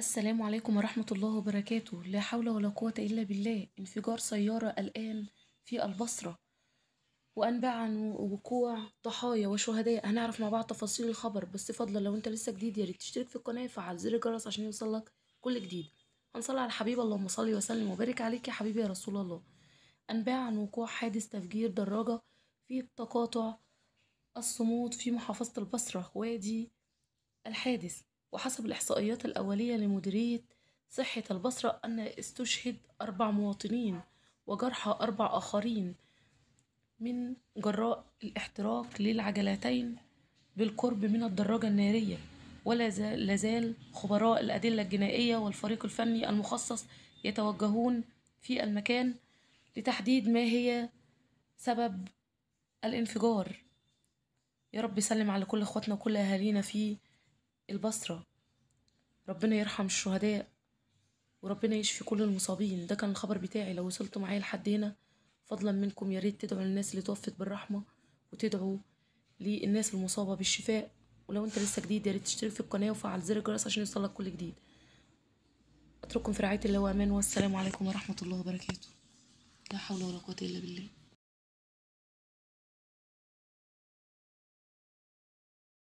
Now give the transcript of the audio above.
السلام عليكم ورحمة الله وبركاته. لا حول ولا قوة إلا بالله. انفجار سيارة الآن في البصرة، وأنباء عن وقوع ضحايا وشهداء. هنعرف مع بعض تفاصيل الخبر، بس فضلا لو انت لسه جديد ياريت تشترك في القناة وفعل زر الجرس عشان يوصلك كل جديد. هنصلي على الحبيب، اللهم صل وسلم وبارك عليك يا حبيبي يا رسول الله. أنباء عن وقوع حادث تفجير دراجة في تقاطع الصمود في محافظة البصرة وادي الحادث. وحسب الإحصائيات الأولية لمديرية صحة البصرة أن استشهد 4 مواطنين وجرحى 4 آخرين من جراء الاحتراق للعجلتين بالقرب من الدراجة النارية. ولا لازال خبراء الأدلة الجنائية والفريق الفني المخصص يتوجهون في المكان لتحديد ما هي سبب الانفجار. يا رب يسلم على كل اخواتنا وكل أهالينا في البصرة. ربنا يرحم الشهداء وربنا يشفي كل المصابين. ده كان الخبر بتاعي. لو وصلتوا معايا لحد هنا فضلا منكم يا ريت تدعوا للناس اللي توفت بالرحمة، وتدعوا للناس المصابة بالشفاء. ولو انت لسه جديد يا ريت تشترك في القناة وفعل زر الجرس عشان يوصلك كل جديد. اترككم في رعاية الله وامان، والسلام عليكم ورحمة الله وبركاته. لا حول ولا قوة الا بالله.